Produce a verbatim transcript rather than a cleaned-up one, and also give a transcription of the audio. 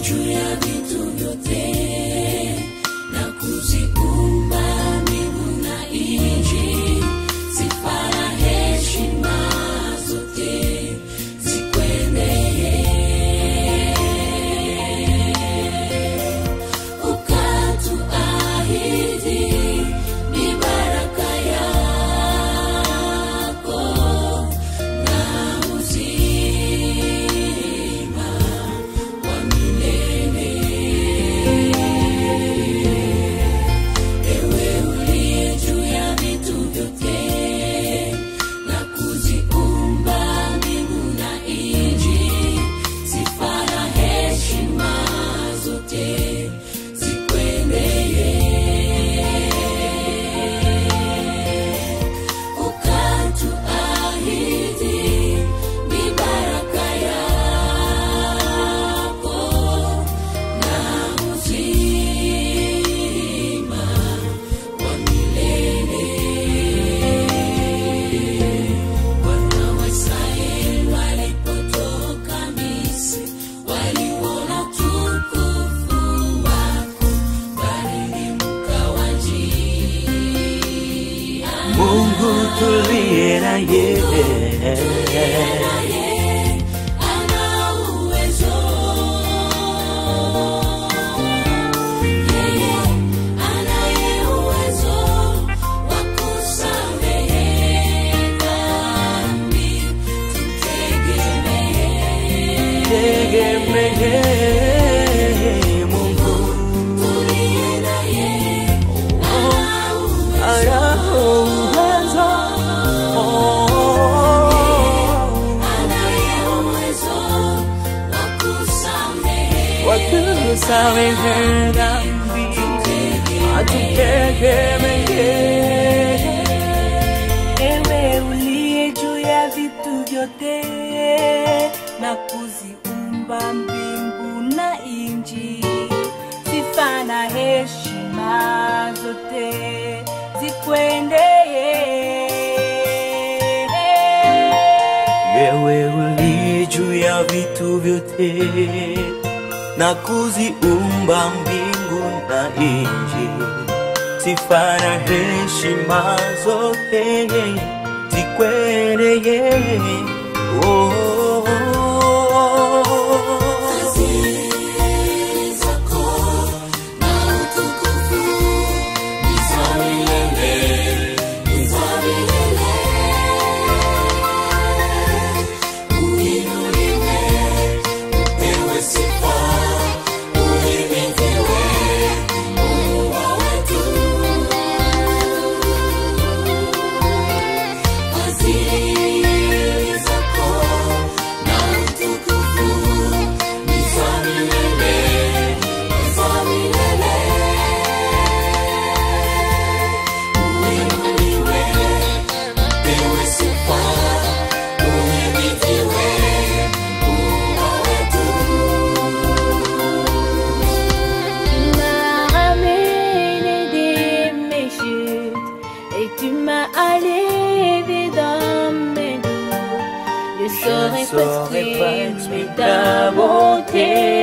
juu ya vitu vyote na kuziumba mbingu na nchi, sifa na heshima zote zikwendee. Ukatuahidi ni baraka yako na uzima wa milele. Ewe uliye juu ya vitu vyote na kuziumba mbingu na nchi, sifa na heshima zote zikwendee. Ukatuahidi ni baraka yako na uzima wa milele. Wana wa Israeli walipotoka Misri, waliuona utukufu wako, baridi mkawajia. Mungu tuliye naye, ana uwezo, yeye anaye uwezo wa kusamehe dhambi, tumtegemee. tegemee Mungu Tuliye naye, ana uwezo, ana uwezo, anaye uwezo wa kusamehe wakusamehe dhambi, atutegemee. Ewe uliye juu ya vitu vyote na kuziumba mbingu na nchi, sifa na heshima zote zikwendee. Wewe uliye juu ya vitu vyote na kuziumba mbingu na nchi, sifa na heshima zote zikwendee. Oh, Fadhili zako na utukufu ni za milele, ni za milele. Uinuliwe, upewe sifa, uhimidiwe, Mungu wetu. Fadhili zako na utukufu ni za milele, ni za milele. Uinuliwe, upewe sifa, uhimidiwe, Mungu wetu. Tu m'as ramené de mes chutes et tu m'as enlevé dans mes doutes. Je saurais presque ta bonté.